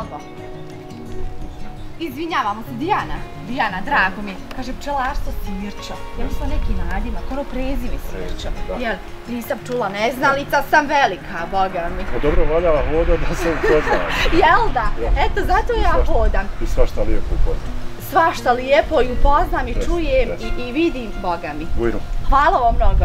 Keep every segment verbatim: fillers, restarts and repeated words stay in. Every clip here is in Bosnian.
mnogo. Izvinjavamo se, Dijana. Dijana, drago mi. Kaže, pčelarstvo Sirčo. Ja mislila neki nadimak, ono prezime Sirčo. Jel, nisam čula, neznalica sam velika, boga mi. Pa dobro, valjala hoda da se upoznam. Jel da? Eto, zato ja hodam. I svašta lijepo upoznam. Svašta lijepo i upoznam i čujem i vidim, boga mi. Bujno. Hvala vam mnogo.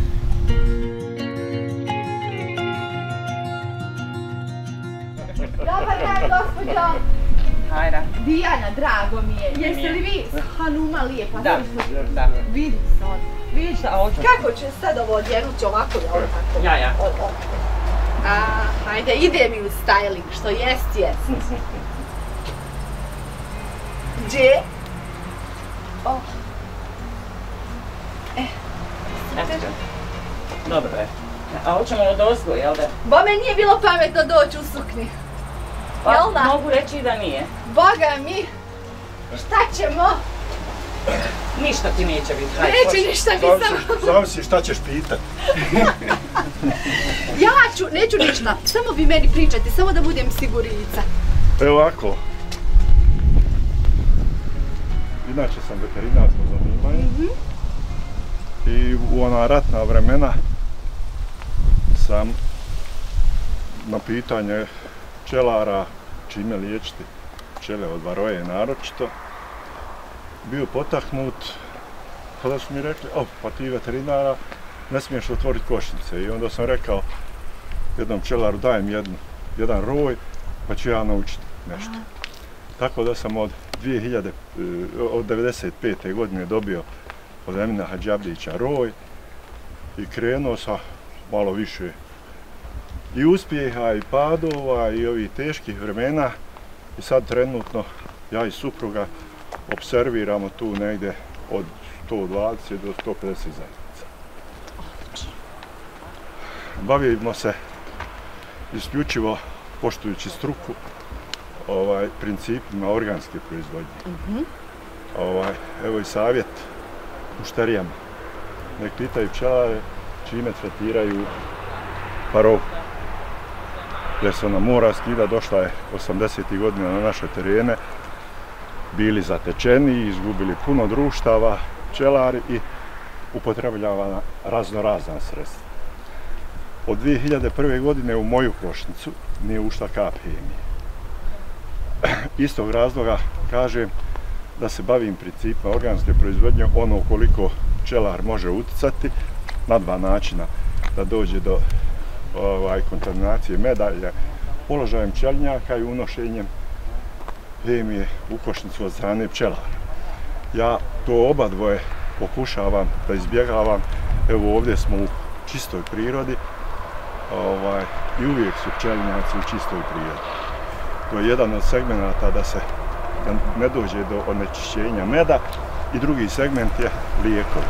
Dobar dan, gospođo. Hajra. Dijana, drago mi je. Jeste li vi Hanuma lijepa? Da, da. Vidim se od. Vidiš da, kako će sad ovo odjenuti ovako, jel tako? Ja, ja. A, hajde, ide mi u styling, što jest, jest. Gdje? Oh. Eh, super. Dobro je. A hoćemo od ozgo, jel da? Bome nije bilo pametno doći u sukni. Jel da? Mogu reći da nije. Boga mi, šta ćemo? Ništa ti neće biti. Neće ništa biti samo. Zavisi šta ćeš pitat. Ja ću, neću ništa, samo vi meni pričate, samo da budem sigurica. Evo ovako. Inače sam veterinarsko zanimanje. I u ona ratna vremena sam na pitanje pčelara čime liječiti pčele od varoje naročito bio potaknut kada su mi rekli, o, pa ti veterinara ne smiješ otvoriti košnice. I onda sam rekao jednom pčelaru, dajem jednu, jedan roj pa ću ja naučiti nešto. Tako da sam od, dvije hiljade, od devedeset pete godine dobio od Emina Hadžabdića roj i krenuo sa malo više i uspjeha i padova i ovih teških vremena i sad trenutno ja i supruga observiramo tu negdje od sto dvadeset do sto pedeset zajednica. Bavimo se isključivo poštujući struku ovaj, principima organske proizvodnje. Mm-hmm. ovaj, evo i savjet mušterijama. Nek pitaju pčelare čime tretiraju parohu. Jer se ona mora skida, došla je osamdesetih godina na naše terene, bili zatečeni, izgubili puno društava, pčelari i upotrebljavana razno razna sredstva. Od dvije hiljade prve. godine u moju košnicu nije ušla kap hemije. Istog razloga kažem da se bavim principima organske proizvodnje, ono koliko pčelar može uticati na dva načina da dođe do ovaj, kontaminacije meda, položajem pčelinjaka i unošenjem hemije u košnicu od strane pčelara. Ja to oba dvoje pokušavam da izbjegavam. Evo ovdje smo u čistoj prirodi ovaj, i uvijek su pčelinjaci u čistoj prirodi. To je jedan od segmenata da se da ne dođe do onečišćenja meda i drugi segment je lijekovi.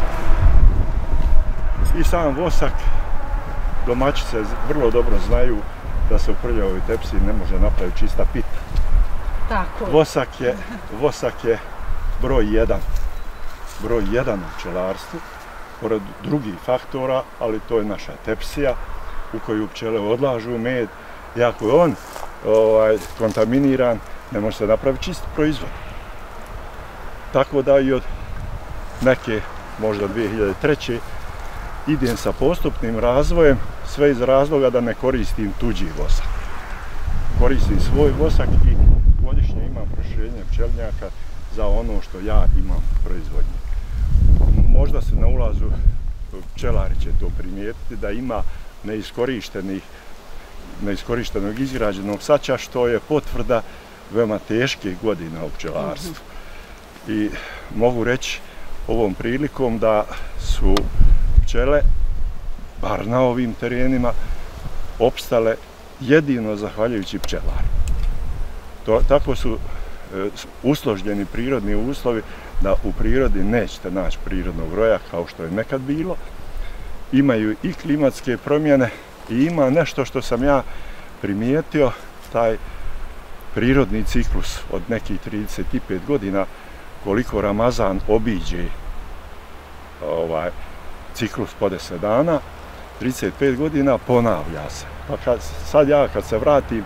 I sam vosak, domaćice vrlo dobro znaju da se u prljavoj tepsi ne može napraviti čista pita. Tako. Vosak je, vosak je broj jedan. Broj jedan u pčelarstvu, pored drugih faktora, ali to je naša tepsija u koju pčele odlažu med. I ako je on ovaj, kontaminiran, ne može se napraviti čist proizvod. Tako da i od neke, možda dvije hiljade treće. idem sa postupnim razvojem, sve iz razloga da ne koristim tuđi vosak. Koristim svoj vosak i godišnje imam proširenje pčelinjaka za ono što ja imam proizvodnje. Možda se na ulazu pčelari će to primijetiti da ima neiskorištenih neiskorištenog izgrađenog sača, što je potvrda veoma teških godina u pčelarstvu. I mogu reći ovom prilikom da su pčele, bar na ovim terenima, opstale jedino zahvaljujući pčelaru. To, tako su e, usloženi prirodni uslovi da u prirodi nećete naći prirodnog roja kao što je nekad bilo. Imaju i klimatske promjene i ima nešto što sam ja primijetio, taj prirodni ciklus od nekih trideset pet godina, koliko Ramazan obiđe ovaj, ciklus po deset dana, trideset pet godina ponavlja se. Pa kad, sad ja kad se vratim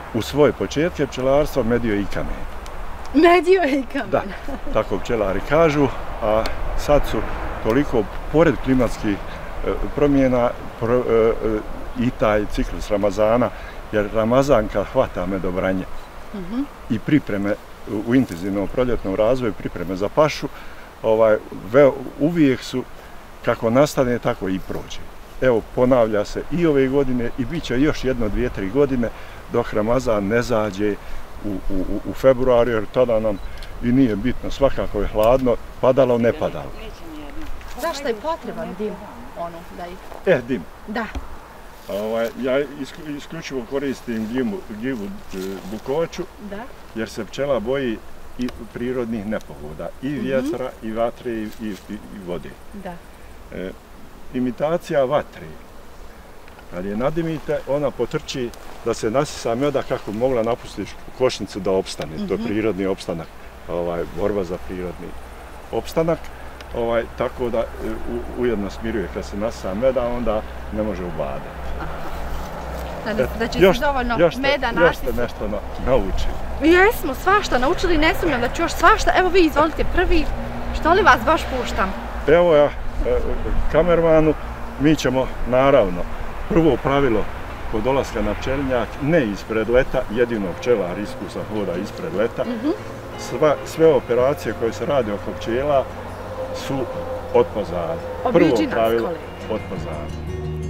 u svoje početke pčelarstva medio i kamen. Medio i kamen. Da, tako pčelari kažu, a sad su toliko, pored klimatskih e, promjena, pro, e, i taj ciklus Ramazana, jer Ramazan kad hvata medobranje mm-hmm. i pripreme u intenzivnom proljetnom razvoju, pripreme za pašu, ovaj, ve, uvijek su kako nastane, tako i prođe. Evo, ponavlja se i ove godine i bit će još jedno, dvije, tri godine dok Ramazan ne zađe u, u, u februaru, jer tada nam i nije bitno, svakako je hladno, padalo, ne padalo. Zašto je potreban dim? Ono, da ih... E, dim. Da. Ovaj, ja isključivo koristim gljivu, gljivu bukovaču, da. Jer se pčela boji i prirodnih nepogoda, i vjetra, mm-hmm. i vatre, i, i, i vode. Da. E, imitacija vatre. Kad je nadimite, ona potrči da se nasisa meda kako bi mogla napustiti košnicu da opstane. Mm-hmm. To je prirodni opstanak, ovaj, borba za prirodni opstanak. Ovaj, tako da u, ujedno smiruje kad se nasisa meda, onda ne može ubadati. Da, da će još, se dovoljno još meda nasisati. Još ste nešto na, naučili. Jesmo, svašta naučili, ne sumnjam da ću još svašta. Evo vi izvolite prvi, što li vas baš puštam? Evo ja, kamermanu, mi ćemo naravno, prvo pravilo kod dolaska na pčelinjak, ne ispred leta, jedino pčelar iskusan hoda ispred leta. Mm-hmm. Sva, sve operacije koje se rade oko pčela su od pozadi. Prvo pravilo od pozadi.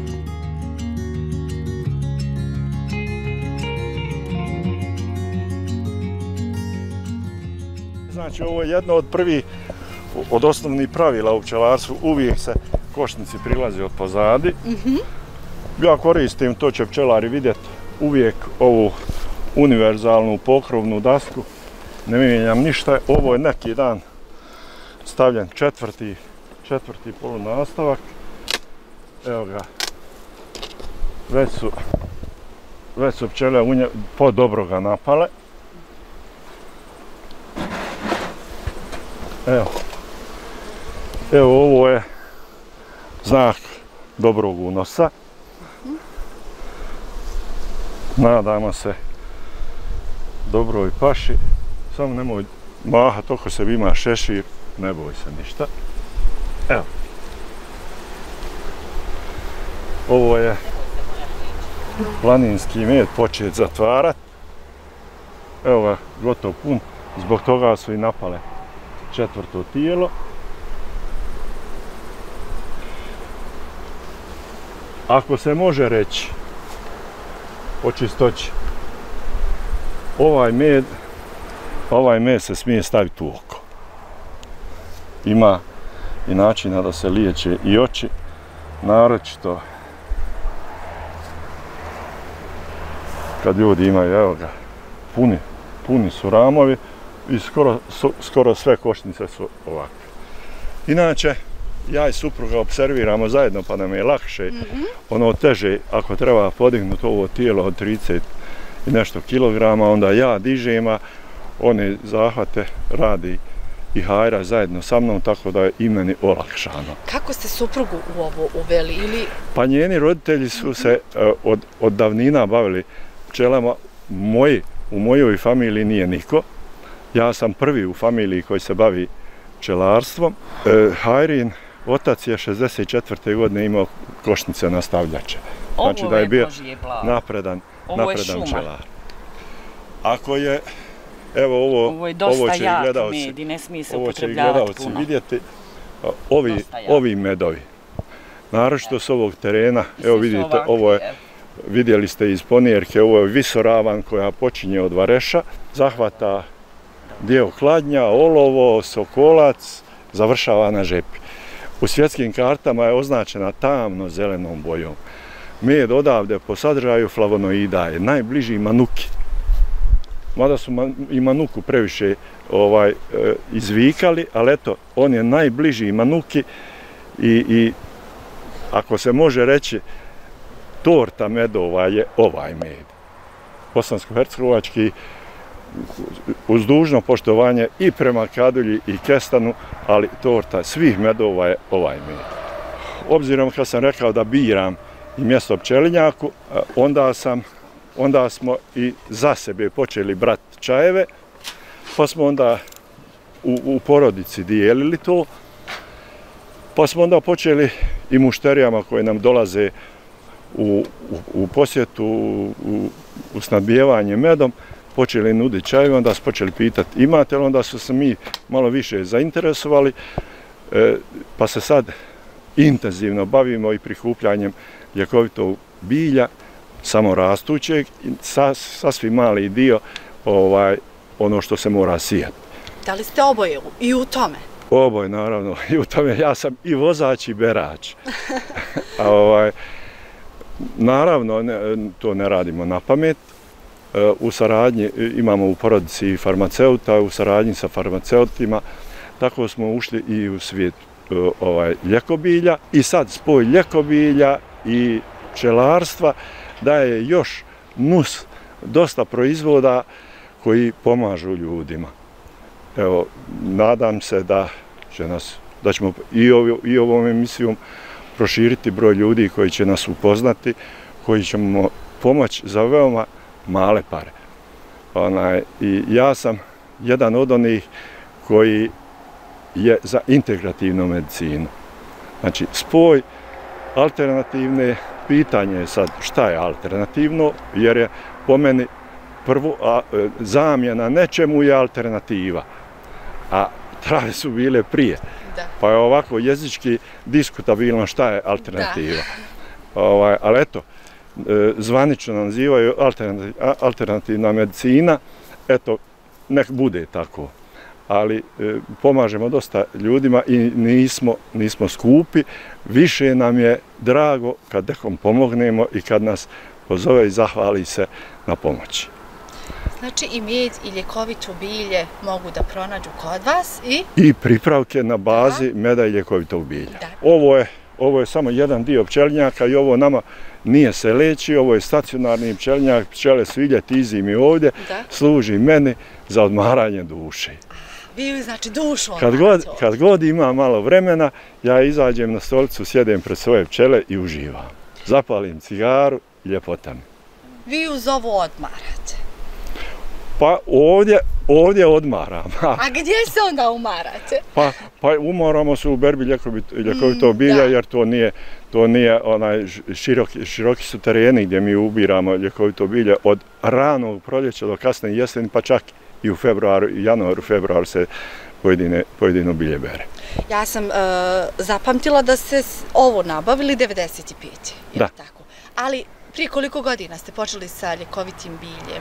Znači, ovo je jedno od prvih, od osnovnih pravila u pčelarstvu, uvijek se košnici prilazi od pozadi. Mm-hmm. Ja koristim, to će pčelari vidjeti, uvijek ovu univerzalnu pokrovnu dasku, ne mijenjam ništa. Ovo je neki dan stavljen četvrti, četvrti polunastavak. Evo ga, već su, već su pčele u nje, po dobro ga napale. Evo, evo ovo je znak dobrog unosa. Nadamo se dobroj paši, samo nemoj mahat oko sebi, ima šešir, ne boj se ništa. Evo, ovo je planinski med počet zatvarat. Evo ga, gotov pun, zbog toga su i napale četvrto tijelo. Ako se može reći o čistoći, ovaj med, ovaj med se smije staviti u oko. Ima i načina da se liječe i oči, naročito kad ljudi imaju, evo ga, puni, puni su ramovi i skoro, skoro sve košnice su ovakve. Inače, ja i supruga observiramo zajedno pa nam je lakše, mm-hmm. ono teže ako treba podignuti ovo tijelo od trideset i nešto kilograma, onda ja dižem, a one zahvate radi i Hajra zajedno sa mnom, tako da je i meni olakšano. Kako ste suprugu u ovo uveli? Ili... Pa njeni roditelji su se uh, od, od davnina bavili pčelama. Moji, u mojoj familiji nije niko. Ja sam prvi u familiji koji se bavi pčelarstvom. E, Hajrin otac je šezdeset četvrte godine imao košnice nastavljače. Znači ovo da je bio je napredan, ovo napredan pčelar. Ako je, evo ovo, ovo je dosta ovo će jak gledalci, med i ne smije se ovo će upotrebljavati puno. vidjeti, ovi, ovi medovi. Naročito s ovog terena, evo vidite, ovo je, vidjeli ste iz ponjerke, ovo je visoravan koja počinje od vareša, zahvata dio kladnja, olovo, sokolac, završava na žepi. U svjetskim kartama je označena tamno zelenom bojom. Med odavde po sadržaju flavonoida je najbliži manuki. Mada su i manuku previše ovaj, e, izvikali, ali eto, on je najbliži manuki i, i ako se može reći, torta medova je ovaj med. Bosansko-hercegovački, uz dužno poštovanje i prema kadulji i kestanu, ali torta svih medova je ovaj med. Obzirom kad sam rekao da biram i mjesto pčelinjaku, onda sam onda smo i za sebe počeli brati čajeve, pa smo onda u, u porodici dijelili to, pa smo onda počeli i mušterijama koje nam dolaze u, u, u posjetu, u, u snadbijevanje medom, počeli nuditi čajeve, onda su počeli pitati imate li, onda su se mi malo više zainteresovali, e, pa se sad intenzivno bavimo i prikupljanjem ljekovitog bilja, samo rastućeg, sas, sasvim mali dio ovaj, ono što se mora sijati. Da li ste oboje i u tome? Oboje, naravno, i u tome ja sam i vozač i berač. A, ovaj, naravno, ne, to ne radimo na pamet. U saradnji imamo u porodici i farmaceuta, u saradnji sa farmaceutima, tako smo ušli i u svijet ovaj, ljekobilja i sad spoj ljekobilja i pčelarstva daje još nus dosta proizvoda koji pomažu ljudima. Evo, nadam se da će nas, da ćemo i, ovi, i ovom emisijom proširiti broj ljudi koji će nas upoznati, koji ćemo pomoći za veoma male pare. Onaj, i ja sam jedan od onih koji je za integrativnu medicinu. Znači, spoj alternativne, pitanje je sad šta je alternativno, jer je po meni prvo a, zamjena nečemu je alternativa, a trave su bile prije. Da. Pa je ovako jezički diskutabilno šta je alternativa. Ovaj, ali eto, zvanično nazivaju alternativna medicina, eto, nek bude tako. Ali e, pomažemo dosta ljudima i nismo, nismo skupi. Više nam je drago kad nekom pomognemo i kad nas pozove i zahvali se na pomoći. Znači i med i ljekovito bilje mogu da pronađu kod vas i... I pripravke na bazi da. Meda i ljekovitog bilja. Da. Ovo je, ovo je samo jedan dio pčelinjaka i ovo nama nije se leči, ovo je stacionarni pčelinjak, pčele su i ljeti i zimi ovdje, da. Služi meni za odmaranje duše. Vi znači dušu kad god, kad god ima malo vremena, ja izađem na stolicu, sjedem pred svoje pčele i uživam. Zapalim cigaru i ljepota mi. Vi uz ovo odmarate? Pa ovdje, ovdje odmaram. A gdje se onda umarate? Pa, pa umaramo se u berbi ljekovitog mm, bilja, da. Jer to nije, to nije onaj široki, široki su tereni gdje mi ubiramo ljekovito bilje od ranog proljeća do kasne jeseni, pa čak i u februaru, i januaru, februaru se pojedine, pojedino bilje bere. Ja sam uh, zapamtila da ste ovo nabavili devedeset pete. Da. Tako? Ali prije koliko godina ste počeli sa ljekovitim biljem?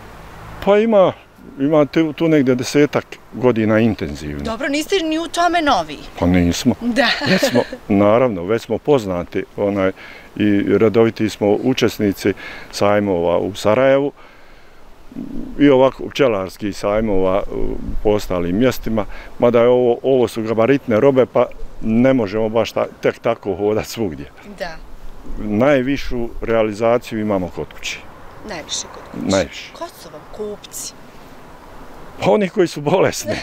Pa ima, ima tu, tu negdje desetak godina intenzivno. Dobro, niste ni u tome novi? Pa nismo. Da. Već smo, naravno, već smo poznati onaj, i redoviti smo učesnici sajmova u Sarajevu i ovako pčelarskih sajmova po ostalim mjestima, mada je ovo, ovo su gabaritne robe, pa ne možemo baš ta, tek tako hodati svugdje. Da. Najvišu realizaciju imamo kod kući. Najviše kod kući? Najviše. Ko su vam kupci? Pa oni koji su bolesni.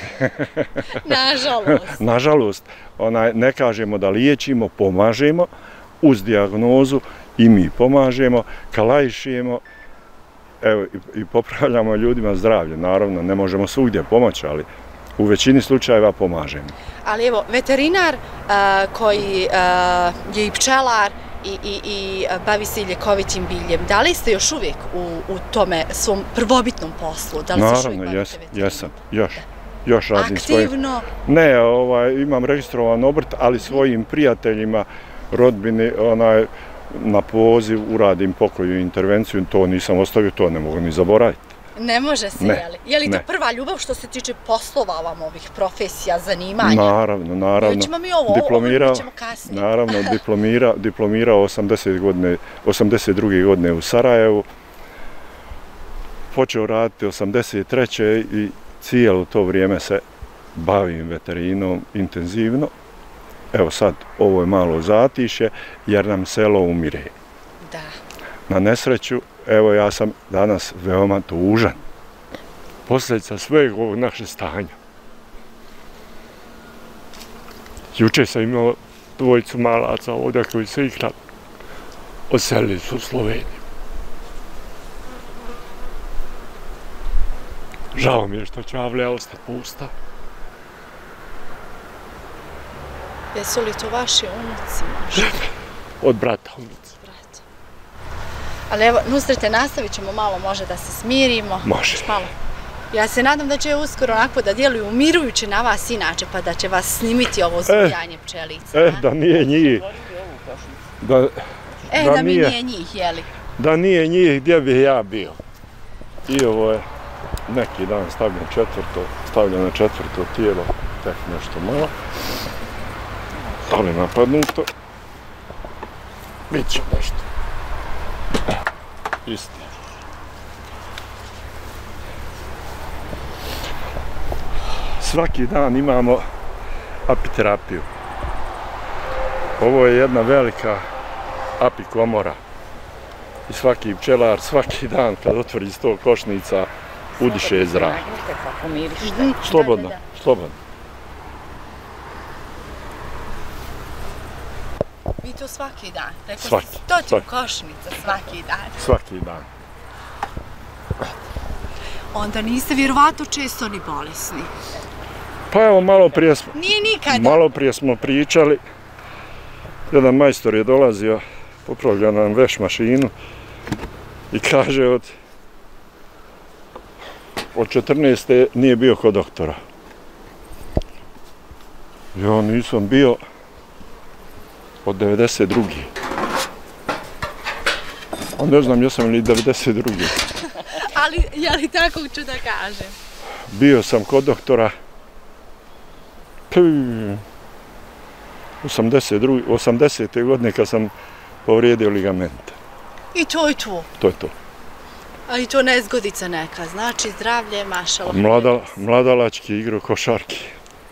Nažalost. Nažalost. Onaj, ne kažemo da liječimo, pomažemo uz dijagnozu i mi pomažemo, kalajšijemo, evo, i, i popravljamo ljudima zdravlje. Naravno, ne možemo svugdje pomoći, ali u većini slučajeva pomažemo. Ali evo, veterinar uh, koji uh, je i pčelar i, i, i bavi se i ljekovitim biljem, da li ste još uvijek u, u tome svom prvobitnom poslu? Da li naravno, jes, jesam, još. Da. Još radim aktivno? Svojim, ne, ovaj, imam registrovan obrt, ali svojim prijateljima, rodbini, onaj, na poziv uradim pokoju intervenciju, to nisam ostavio, to ne mogu ni zaboraviti. Ne može se, ne, je li? Je li to ne. prva ljubav što se tiče poslova vam ovih profesija, zanimanja? Naravno, naravno. Ili ćemo mi ovo, ovo ćemo kasnije. Naravno, diplomira, diplomirao osamdeset godine, osamdeset druge godine u Sarajevu. Počeo raditi osamdeset treće i cijelo to vrijeme se bavim veterinom intenzivno. Evo sad, ovo je malo zatišje, jer nam selo umire. Da. Na nesreću, evo ja sam danas veoma tužan. Posljedica sveg ovog naše stanja. Juče sam imao dvojicu malaca ovdje koji su igrali. Odselili su u Sloveniju. Žao mi je što će avlija ostati pusta. Jesu li to vaši unuci možda? Od brata unuci. Brata. Ali evo, Nusrete, nastavit ćemo malo, može da se smirimo. Može. Još malo. Ja se nadam da će uskoro onako da djeluju umirujuće na vas inače, pa da će vas snimiti ovo zbujanje pčelica. E, da nije njih. Da, E, da, da mi nije njih, jeli? Da nije njih, gdje bih ja bio? I ovo je neki dan stavljeno četvrto, stavljeno četvrto tijelo, tek nešto malo. Ali napadnuto. Biće nešto. Isti. Svaki dan imamo apiterapiju. Ovo je jedna velika apikomora. I svaki pčelar, svaki dan kad otvori sto košnica, udiše zrak. Slobodno, slobodno. Vi to svaki dan? Rekao Svaki. Stotinu košnica svaki dan. Svaki dan. Onda niste vjerovatno često ni bolesni. Pa evo, malo prije smo, Nije nikada. malo prije smo pričali. Jedan majstor je dolazio, popravlja nam veš mašinu i kaže od od četrnaeste nije bio kod doktora. Ja nisam bio od devedeset druge. A ne znam, ja sam li devedeset druge. Ali, je li tako ću da kažem? Bio sam kod doktora osamdesete godine kad sam povrijedio ligamente. I to je to? To je to. A i to nezgodica neka, znači zdravlje, mašalo. Mlada, mladalački igro košarki.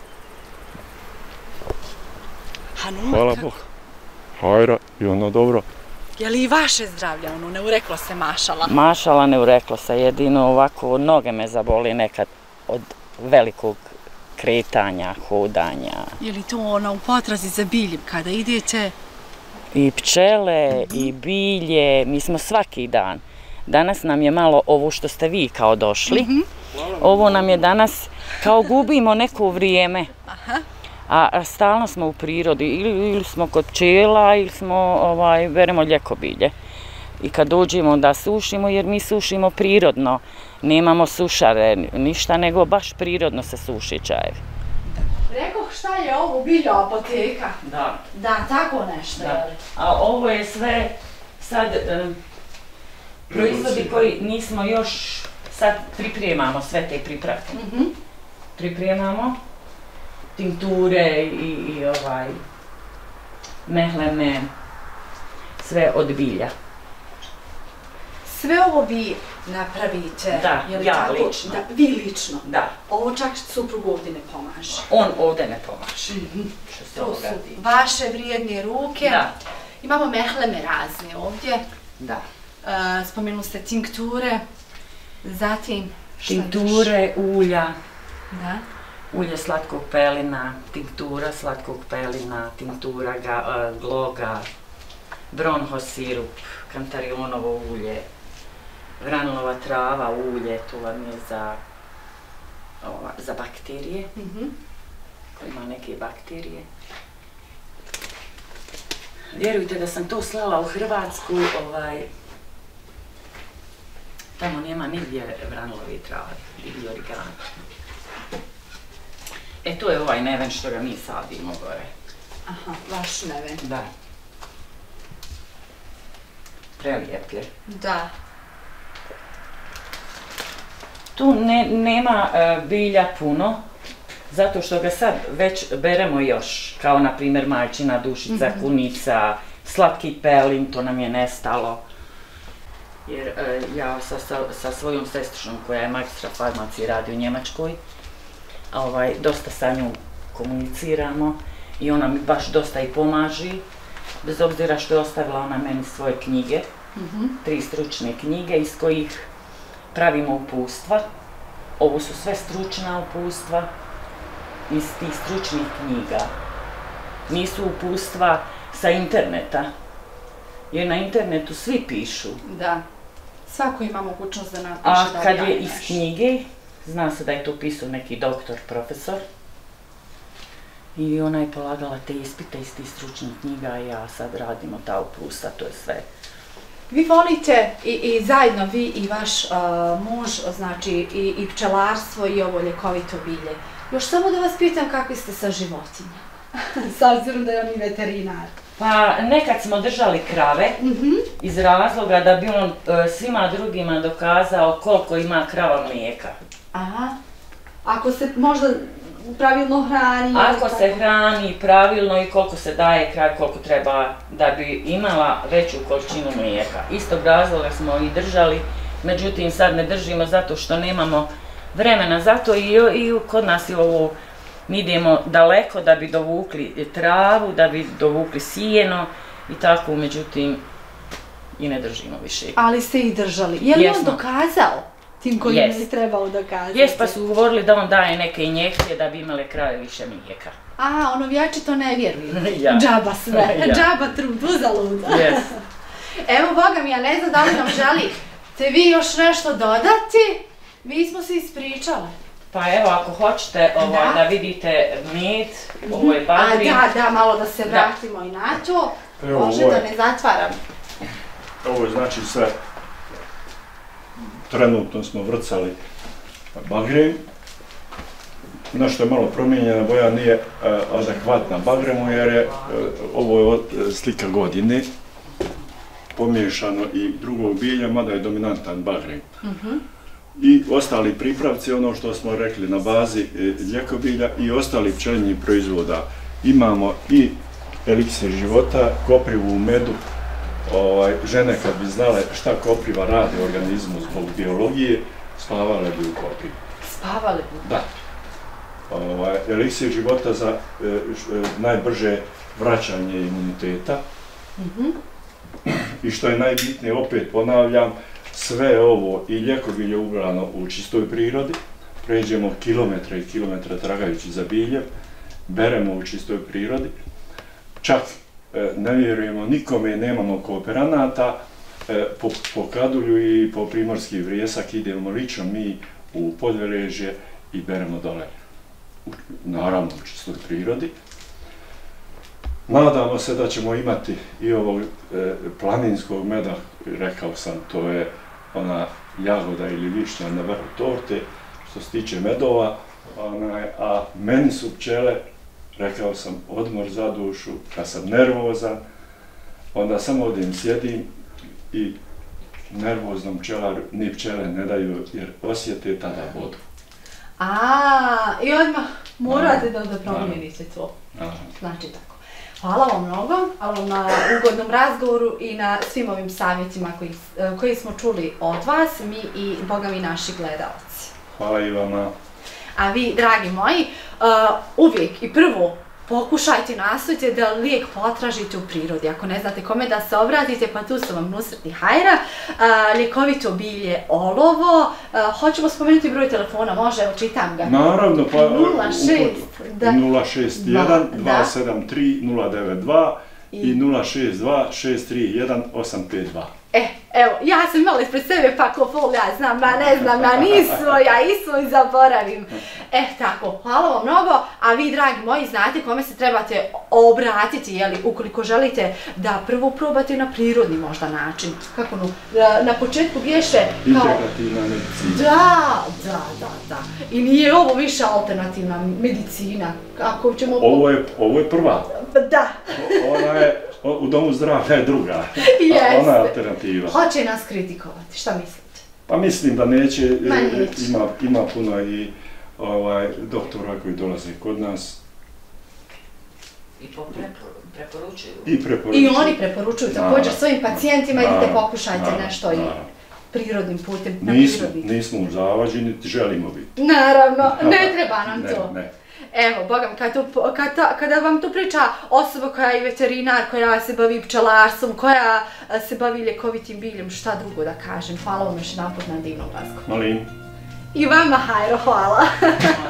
Hanuma, Hvala kako? Bog. Hajra i ono dobro. Je li i vaše zdravlje, ono, ne ureklo se mašala? Mašala ne ureklo se, jedino ovako noge me zaboli nekad od velikog kretanja, hodanja. Je li to ono u potrazi za biljem kada idete? I pčele, i bilje, mi smo svaki dan. Danas nam je malo ovo što ste vi kao došli. Ovo nam je danas kao gubimo neko vrijeme. A stalno smo u prirodi, ili, ili smo kod pčela, ili smo, ovaj, beremo ljekobilje. I kad dođemo da sušimo, jer mi sušimo prirodno, nemamo sušare, ništa, nego baš prirodno se suši čajevi. Rekao šta je ovo, bilja apoteka? Da. Da, tako nešto, Da. jel? A ovo je sve sad um, proizvodi koji nismo još, sad pripremamo sve te pripravke. Mhm. Pripremamo tinkture i, i ovaj mehleme, sve od bilja. Sve ovo vi napravite? Da, je li ja tako? lično. Da, vi lično? Da. Ovo čak suprug ovdje ne pomaže. On ovdje ne pomaže. Što se To ovoga su tiče. vaše vrijedne ruke. Da. Imamo mehleme razne ovdje. Da. Uh, spomenuli ste tinkture. Zatim, šta još? Tinkture, ulja, Da. ulje slatkog pelina, tinktura slatkog pelina, tinktura ga, uh, gloga, bronho sirup, kantarionovo ulje, granulova trava, ulje, to vam je za, ova, za bakterije, Mhm. ko ima neke bakterije. Vjerujte da sam to slala u Hrvatsku, ovaj, tamo nema nigdje granulove trave, nigdje origano. E, to je ovaj neven što ga mi sadimo gore. Aha, vaš neven. Da. Prelijep je. Da. Tu ne, nema e, bilja puno, zato što ga sad već beremo još, kao na primjer majčina dušica, mm-hmm. kunica, slatki pelin, to nam je nestalo. Jer e, ja sa, sa, sa svojom sestričnom koja je magistra farmacije radi u Njemačkoj, ovaj, dosta sa njom komuniciramo i ona mi baš dosta i pomaži, bez obzira što je ostavila ona meni svoje knjige, mm-hmm. tri stručne knjige iz kojih pravimo upustva. Ovo su sve stručna upustva iz tih stručnih knjiga. Nisu upustva sa interneta, jer na internetu svi pišu. Da. Svako ima mogućnost da napiše A da kad objavi je iz nešto. knjige, Zna se da je tu pisao neki doktor, profesor. I ona je polagala te ispite iz tih stručnih knjiga i ja sad radimo ta plusa, to je sve. Vi volite i, i zajedno vi i vaš uh, muž, znači i, i pčelarstvo i ovo ljekovito bilje. Još samo da vas pitam kakvi ste sa životinjama, s obzirom da je on i veterinar. Pa nekad smo držali krave, Mm-hmm. iz razloga da bi on uh, svima drugima dokazao koliko ima krava mlijeka. Aha. Ako se možda pravilno hrani... Ako se hrani pravilno i koliko se daje kravi, koliko treba da bi imala veću količinu mlijeka. Istog razloga smo i držali, međutim sad ne držimo zato što nemamo vremena za to i, i kod nas je ovo, mi idemo daleko da bi dovukli travu, da bi dovukli sijeno i tako, međutim i ne držimo više. Ali ste ih držali. Je li Jesmo. on dokazao tim kojim Jest. je trebao dokazati? Jes, pa su govorili da on daje neke injekcije da bi imale krave više mlijeka. A, ono vijači to ne vjeruju. Ja. Džaba sve. Ja. Džaba trud, uzaluda. Yes. Evo, Boga mi, ja ne znam da li nam želite vi još nešto dodati? Mi smo se ispričale. Pa evo, ako hoćete ovaj, Da. da vidite med, ovo je A badrin. da, da, malo da se vratimo i na to. Evo, Može ovo da je- ne zatvaram. Ovo je znači sve, trenutno smo vrcali bagrem. Nešto je malo promijenjena boja, nije e, adekvatna bagremu jer je, e, ovo je od, e, slika godine, pomiješano i drugog bilja, mada je dominantan bagrem. I ostali pripravci, ono što smo rekli na bazi e, ljekobilja i ostali pčelinjih proizvoda. Imamo i eliksir života, koprivu u medu. Ovaj, žene kad bi znale šta kopriva radi u organizmu zbog biologije, spavale bi u koprivu. Spavali bi. Da. Ovaj, eliksir života za e, š- e, najbrže vraćanje imuniteta. I što je najbitnije, opet ponavljam, sve ovo i ljekobilje ubrano u čistoj prirodi. Pređemo kilometre i kilometre tragajući za biljem, beremo u čistoj prirodi. Čak e, ne vjerujemo nikome, nemamo kooperanata, e, po, po Kadulju i po Primorski Vrijesak idemo lično mi u Podveležje i beremo dole, u, naravno u čistoj prirodi. Nadamo se da ćemo imati i ovog e, planinskog meda, rekao sam, to je ona jagoda ili višnja na vrhu torte, što se tiče medova, onaj, a meni su pčele, rekao sam, odmor za dušu, kad sam nervozan, onda samo odem sjedim i nervoznom pčelaru ni pčele ne daju jer osjete tada vodu. A, i odmah morate da, da promijenite to. Aha. Znači tako. Hvala vam mnogo, hvala vam na ugodnom razgovoru i na svim ovim savjetima koji, koji smo čuli od vas, mi i Boga mi naši gledalci. Hvala i vama. A vi, dragi moji, uh, uvijek i prvo pokušajte, nastojte da lijek potražite u prirodi. Ako ne znate kome da se obratite, pa tu su vam Nusret i Hajra, uh, ljekovito bilje olovo. Uh, hoćemo spomenuti broj telefona, može, evo čitam ga. Naravno, pa nula šest, da. nula šest jedan Da. dva sedam tri nula devet dva i nula šest dva šest tri jedan osam pet dva. E, evo, ja sam imala ispred sebe pa ko fol, ja znam, ma ne znam, ma nismo, ja ismo i zaboravim. E, tako, hvala vam mnogo, a vi, dragi moji, znate kome se trebate obratiti, jeli, ukoliko želite da prvo probate na prirodni možda način. Kako no, na početku bješe kao... Integrativna medicina. Da, da, da, da. I nije ovo više alternativna medicina. Kako ćemo... Ovo je, ovo je prva. Da. O- Ona je, o- u domu zdravlja je druga. A Jeste. ona je alternativa. Hoće nas kritikovati, šta mislite? Pa mislim da neće, Ma e, neće. ima, ima puno i ovaj, doktora koji dolaze kod nas I po preporu- preporučuju. i preporučuju. I oni preporučuju također Naravno. svojim pacijentima, idite Naravno, pokušajte naravno, nešto i naravno. prirodnim putem na Nismo, prirodi. nismo u zavađi, niti želimo biti. Naravno, ne treba nam Ne, to. ne. Evo, Boga mi, kad tu, kad ta- kada vam tu priča osoba koja je veterinar, koja se bavi pčelarstvom, koja a, se bavi ljekovitim biljem, šta drugo da kažem. Hvala vam još jedanput na divnom razgovoru. Malin. I vama, Hajro, hvala.